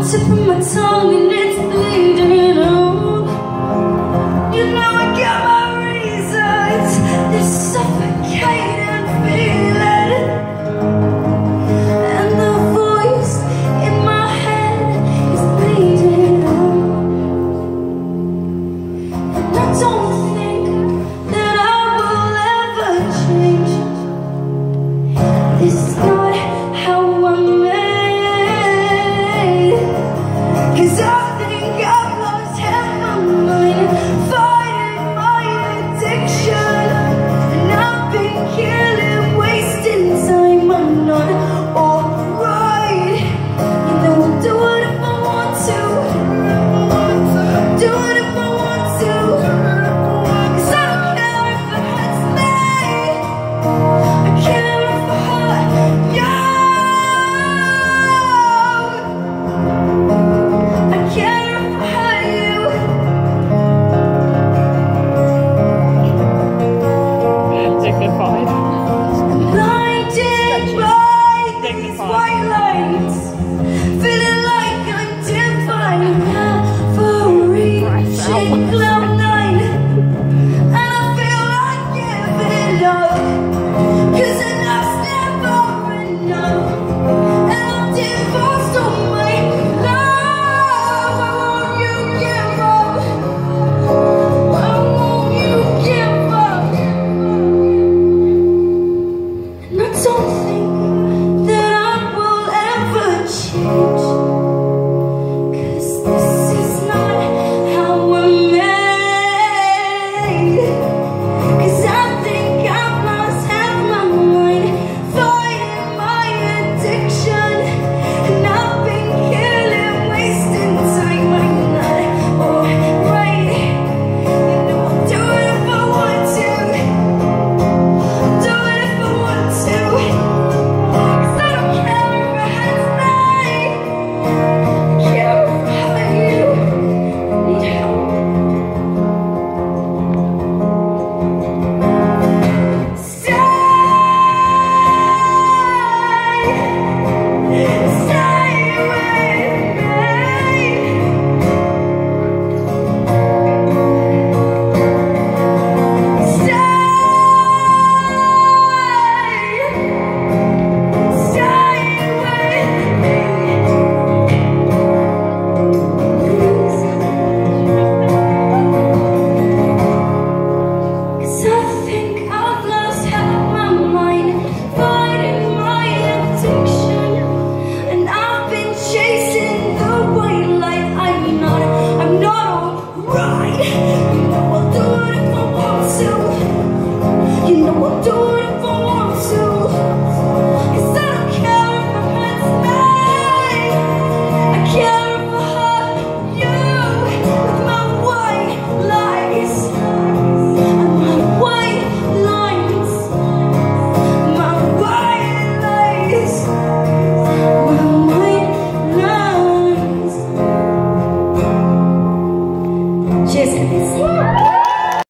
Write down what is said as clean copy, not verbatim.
tip of my tongue and it's bleeding out. You know I got my reasons, this suffocating feeling, and the voice in my head is bleeding out. And I don't think that I will ever change. This is not how I'm made, 'cause I think I've lost half my mind fighting my addiction, and I've been killing, wasting time. I'm not alright. You know I'll do it if I want to, do it if I want to, 'cause I don't care if it hurts me, I care if it hurt you. I care if I hurt you. Dignified. Blinded by these white lights, feeling like I'm divine, reaching cloud nine, and I feel like giving up, 'cause enough's never enough, and I'm divorced on my love. Why won't you give up? Why won't you give up? And I don't think that I will ever change, 'cause this is not how I'm made. 'Cause I think I've lost half my mind fighting my addiction, and I've been killing, wasting time. I'm not alright. You know I'll do it if I want to, do it if I want to, 'cause I don't care if it hurts me, I care if it hurt you. I need help. You know I'll do it